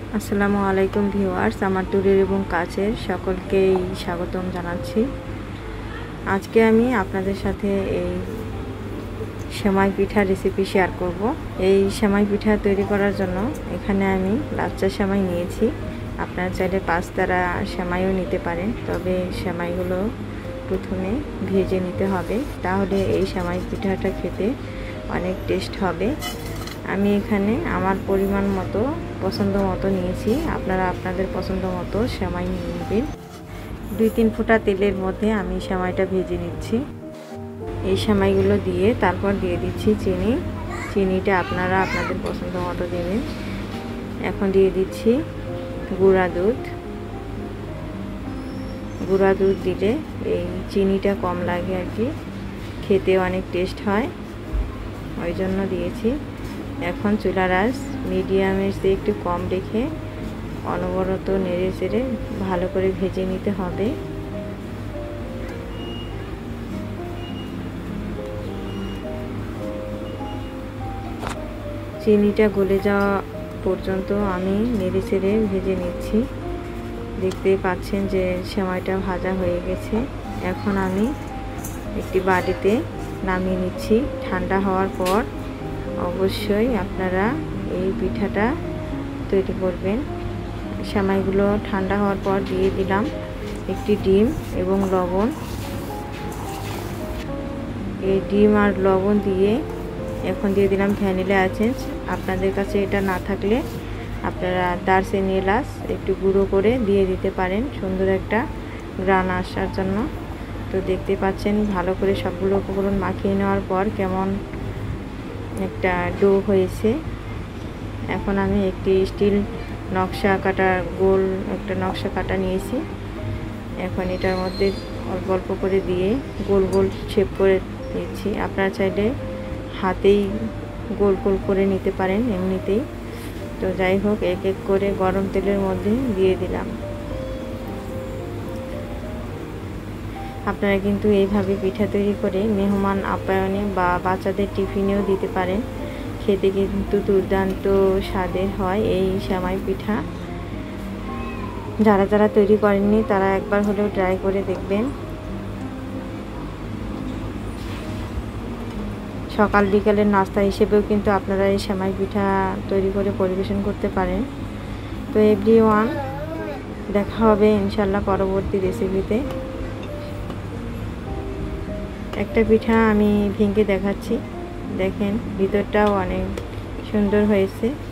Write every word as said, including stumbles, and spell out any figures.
আসসালামু আলাইকুম ভিউয়ার্স, আমার দূরের এবং কাছের সকলকেই স্বাগতম জানাচ্ছি। আজকে আমি আপনাদের সাথে এই সেমাই পিঠা রেসিপি শেয়ার করব। এই সেমাই পিঠা তৈরি করার জন্য এখানে আমি লাচ্চা সেমাই নিয়েছি। আপনারা চাইলে পাঁচতারা সেমাইও নিতে পারেন, তবে সেমাইগুলো প্রথমে ভেজে নিতে হবে, তাহলে এই সেমাই পিঠাটা খেতে অনেক টেস্ট হবে। আমি এখানে আমার পরিমাণ মতো পছন্দ মতো নিয়েছি, আপনারা আপনাদের পছন্দ মতো সেমাই নিয়ে নেবেন। দুই তিন ফোঁটা তেলের মধ্যে আমি সেমাইটা ভেজে নিচ্ছি। এই সেমাইগুলো দিয়ে তারপর দিয়ে দিচ্ছি চিনি। চিনিটা আপনারা আপনাদের পছন্দ মতো দেবেন। এখন দিয়ে দিচ্ছি গুঁড়া দুধ। গুঁড়া দুধ দিলে এই চিনিটা কম লাগে আর কি, খেতে অনেক টেস্ট হয়, ওই জন্য দিয়েছি। এখন চুলার আঁচ মিডিয়ামের চেয়ে একটু কম রেখে অনবরত নেড়ে চেড়ে ভালো করে ভেজে নিতে হবে। চিনিটা গলে যাওয়া পর্যন্ত আমি নেড়ে চেড়ে ভেজে নিচ্ছি। দেখতে পাচ্ছেন যে সেমাইটা ভাজা হয়ে গেছে। এখন আমি একটি বাটিতে নামিয়ে নিচ্ছি। ঠান্ডা হওয়ার পর অবশ্যই আপনারা এই পিঠাটা তৈরি করবেন। সেমাইগুলো ঠান্ডা হওয়ার পর দিয়ে দিলাম একটি ডিম এবং লবণ। এই ডিম আর লবণ দিয়ে এখন দিয়ে দিলাম ভ্যানিলা এসেন্স। আপনাদের কাছে এটা না থাকলে আপনারা দারচিনি এলাচ একটু গুঁড়ো করে দিয়ে দিতে পারেন, সুন্দর একটা গ্রান আসার জন্য। তো দেখতে পাচ্ছেন ভালো করে সবগুলো উপকরণ মাখিয়ে নেওয়ার পর কেমন একটা ডো হয়েছে। এখন আমি একটি স্টিল নকশা কাটা গোল একটা নকশা কাটা নিয়েছি। এখন এটার মধ্যে অল্প অল্প করে দিয়ে গোল গোল শেপ করে দিচ্ছি। আপনারা চাইলে হাতেই গোল গোল করে নিতে পারেন এমনিতেই। তো যাই হোক, এক এক করে গরম তেলের মধ্যে দিয়ে দিলাম। আপনারা কিন্তু এইভাবে পিঠা তৈরি করে মেহমান আপ্যায়নে বা বাচ্চাদের টিফিনেও দিতে পারেন। খেতে কিন্তু দুর্দান্ত স্বাদের হয় এই সেমাই পিঠা। যারা যারা তৈরি করেননি তারা একবার হলেও ট্রাই করে দেখবেন। সকাল বিকালের নাস্তা হিসেবেও কিন্তু আপনারা এই সেমাই পিঠা তৈরি করে পরিবেশন করতে পারেন। তো এভরিওয়ান, দেখা হবে ইনশাল্লাহ পরবর্তী রেসিপিতে। একটা পিঠা আমি ভেঙে দেখাচ্ছি, দেখেন ভিতরটাও অনেক সুন্দর হয়েছে।